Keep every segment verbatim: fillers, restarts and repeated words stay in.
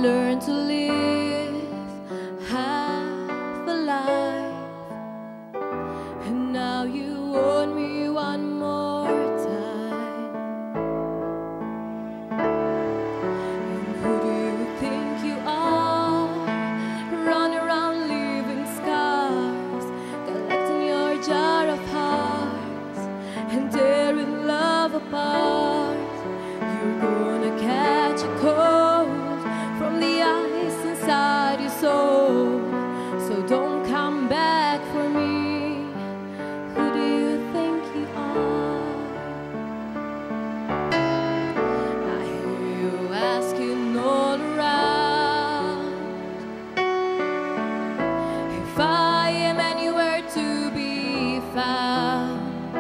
learned to live half a life, and now you want me one more time. And who do you think you are? Run around leaving scars, collecting your jar of hearts and tearing love apart. You're gonna catch a cold from the ice inside your soul, so don't come back for me. Who do you think you are? I hear you asking all around if I am anywhere to be found,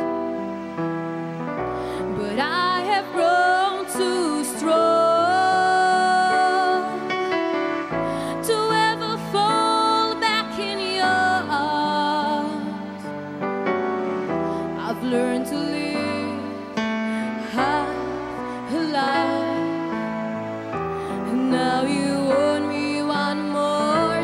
but I have grown too strong learn to live half a life, and now you want me one more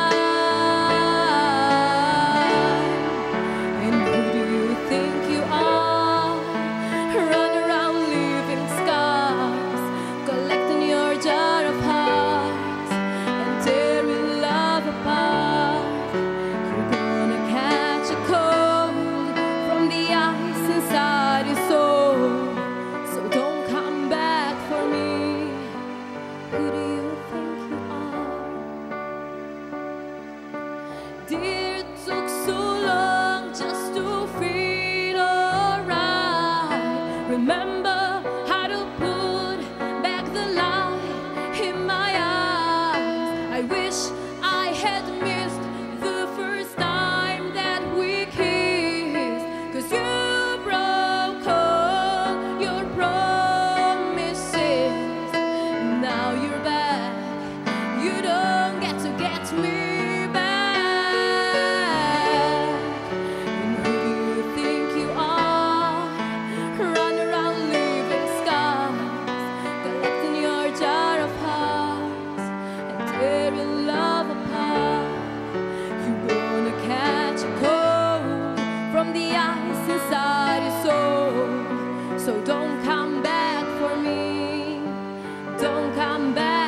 time. And who do you think you are? Run around leaving scars, collecting your jar of hearts and tearing love apart. You're gonna catch a cold from the ice inside your soul, so don't come back for me. Who do you think you are? Dear, it took so long just to feel alright. Remember how to put back the light in my eyes. I wish I had missed the first time that we kissed, 'cause you you don't get to get me back. And who do you think you are? Run around leaving scars, collecting your jar of hearts and tearing love apart. You're gonna catch a cold from the ice inside your soul, so don't come back for me. Don't come back.